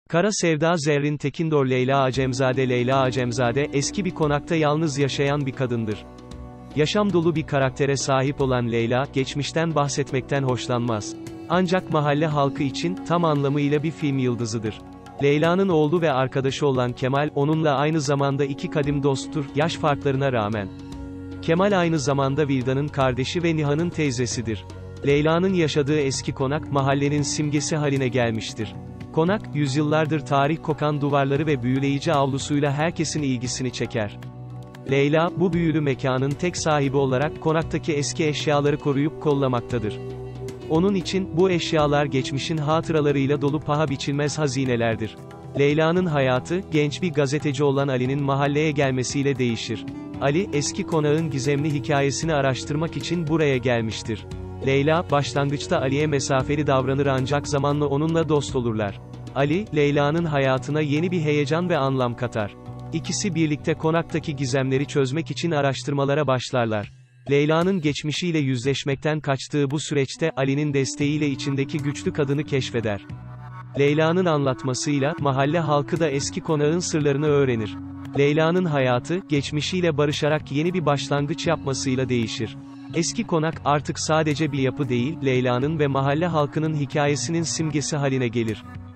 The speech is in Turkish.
Kara Sevda Zerrin Tekindor Leyla Acemzade eski bir konakta yalnız yaşayan bir kadındır. Yaşam dolu bir karaktere sahip olan Leyla, geçmişten bahsetmekten hoşlanmaz. Ancak mahalle halkı için, tam anlamıyla bir film yıldızıdır. Leyla'nın oğlu ve arkadaşı olan Kemal, onunla aynı zamanda iki kadim dosttur, yaş farklarına rağmen. Kemal aynı zamanda Vilda'nın kardeşi ve Nihan'ın teyzesidir. Leyla'nın yaşadığı eski konak, mahallenin simgesi haline gelmiştir. Konak, yüzyıllardır tarih kokan duvarları ve büyüleyici avlusuyla herkesin ilgisini çeker. Leyla, bu büyülü mekanın tek sahibi olarak konaktaki eski eşyaları koruyup kollamaktadır. Onun için, bu eşyalar geçmişin hatıralarıyla dolu paha biçilmez hazinelerdir. Leyla'nın hayatı, genç bir gazeteci olan Ali'nin mahalleye gelmesiyle değişir. Ali, eski konağın gizemli hikayesini araştırmak için buraya gelmiştir. Leyla, başlangıçta Ali'ye mesafeli davranır ancak zamanla onunla dost olurlar. Ali, Leyla'nın hayatına yeni bir heyecan ve anlam katar. İkisi birlikte konaktaki gizemleri çözmek için araştırmalara başlarlar. Leyla'nın geçmişiyle yüzleşmekten kaçtığı bu süreçte Ali'nin desteğiyle içindeki güçlü kadını keşfeder. Leyla'nın anlatmasıyla, mahalle halkı da eski konağın sırlarını öğrenir. Leyla'nın hayatı, geçmişiyle barışarak yeni bir başlangıç yapmasıyla değişir. Eski konak, artık sadece bir yapı değil, Leyla'nın ve mahalle halkının hikayesinin simgesi haline gelir.